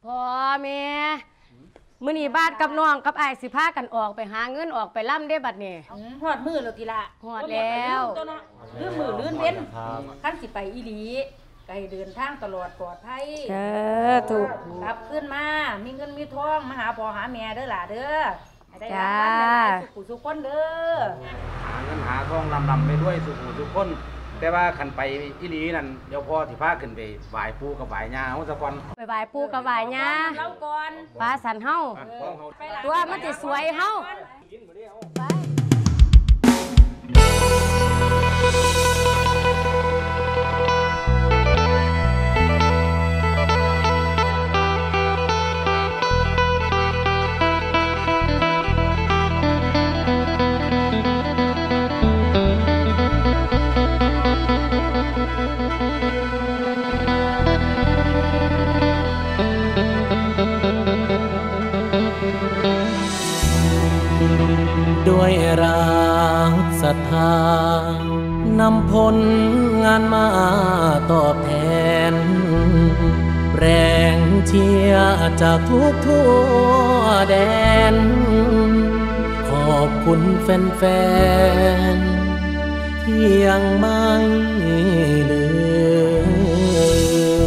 พ่อแม่มื้อนี้บ้านกับน้องกับอ้ายสิพากันออกไปหาเงินออกไปล่ำได้บัดนี้ฮอดมือแล้วติละฮอดแล้วลืมมือลื่นเว้นขั้นสิไปอีหลีไกลเดินทางตลอดปลอดภัยถูกกลับขึ้นมามีเงินมีทองมาหาพ่อหาแม่เด้อล่ะเด้อได้รับสุขสุขคนเด้อเงินหาทองลำไปด้วยสุขสุขคนแต่ว่าขันไปอีหลีนั่นเดี๋ยวพ่อที่พาขึ้นไปไหว้ปู่กับไหว้ย่าเอาซะก่อนไปไหว้ปู่กับไหว้ย่าเล่าก่อนปลาสันเฮาตัวมันสิสวยเฮาไปด้วยรักศรัทธานำผลงานมาตอบแทนแรงเชียร์จากทุกทั่วแดนขอบคุณแฟนๆที่ยังไม่ลืม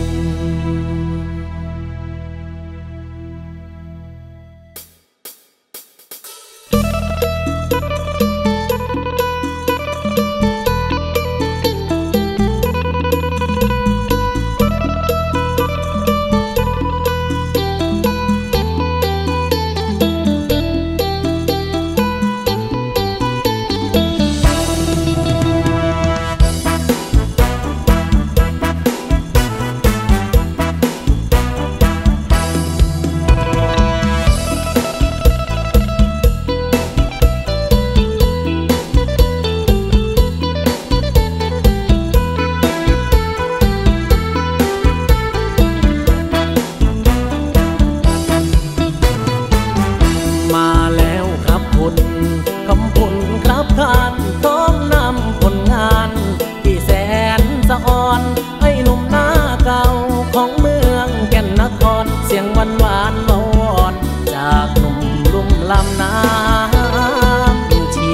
เสียงหวานหวานวอนจากหนุ่มลุ่มลำน้ำชี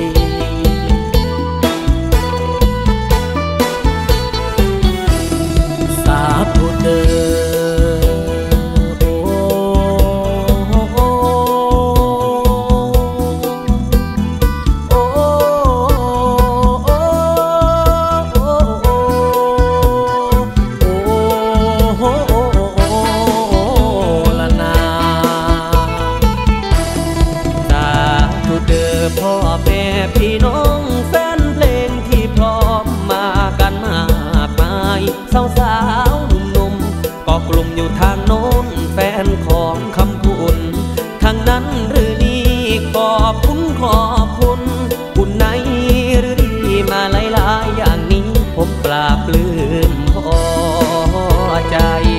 สาธุเด้อพี่น้องแฟนเพลงที่พร้อมมากันมากมายสาวๆหนุ่มๆก็กลุ่มอยู่ทางโน้นแฟนของคำคุณทางนั้นหรือนี่ขอบคุณคุณไหนหรือดีมาหลายๆอย่างนี้ผมปราบปลื้มพอใจ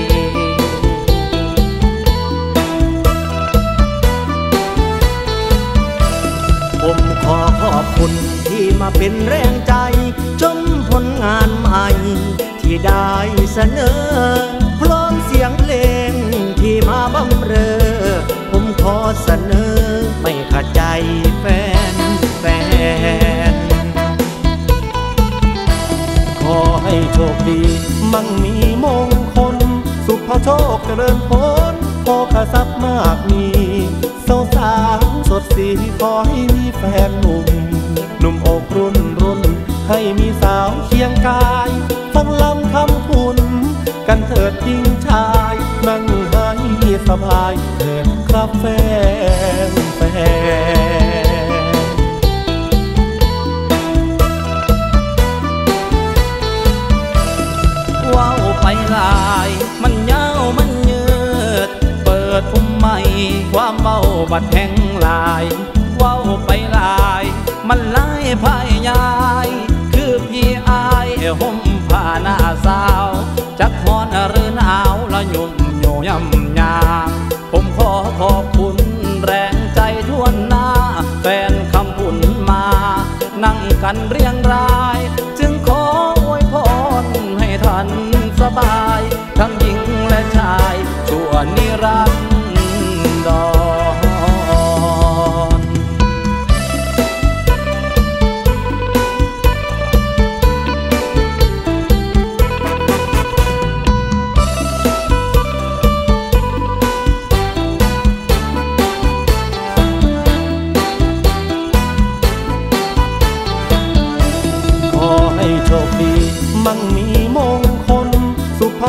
ผมขอบคุณที่มาเป็นแรงใจจนผลงานใหม่ที่ได้เสนอพร้อมเสียงเพลงที่มาบำเรอผมขอเสนอไม่ขัดใจแฟนขอให้โชคดีมั่งมีมงคลสุขพอโชคเจริญผลพอขทรัพย์มากมีสาวสดสีขอให้มีแฟนหนุ่มอกรุ่นให้มีสาวเคียงกายฟังลำคำคุณกันเถิดหญิงชายนั่งให้สบายเถิดครับแฟนว้าวไปลายมันยาวมันยืดเปิดพุ่มใหม่ความเมาบัดแห่งลายว้าวไปลายมันลายพายยายคือพี่อายห่มผ้าหน้าสาวจักฮอนหรือหนาวละยุ่มโยยำยางผมขอบคุณแรงใจทั่วหน้าแฟนคำบุญมานั่งกันเรียงรายจึงขออวยพรให้ท่านสบายทั้งหญิงและชายชั่วนิ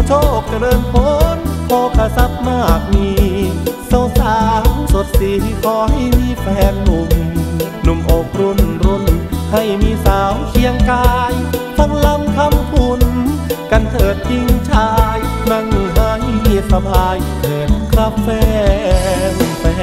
โชคเจริญพ้นโภคทรัพย์มากมีสาวสดสีขอให้มีแฟนหนุ่มหนุ่มอกรุ่นให้มีสาวเคียงกายฟังลำคำพูนกันเถิดหญิงชายนั่งให้สบายเถิดครับแฟน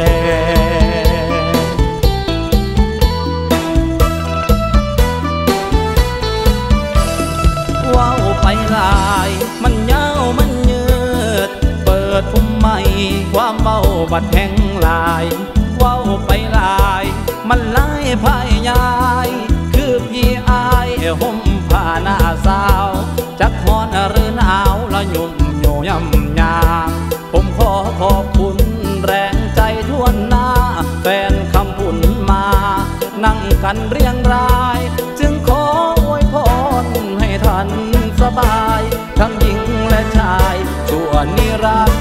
ว้าวไปหลายมันยาวมันยืดเปิดพุ่มใหม่ความเบาบัดแห่งหลายว้าวไปหลายมันไล่พายยายคือพี่อายห่มผ้าหน้าสาวจักฮอนหรือหนาวละยุ่มโยยำยางผมขอขอบคุณแรงใจทั่วหน้าแฟนคำบุญมานั่งกันเรียงรายจึงขออวยพรให้ท่านสบายทั้งหญิงและชายชั่วนิรันดร์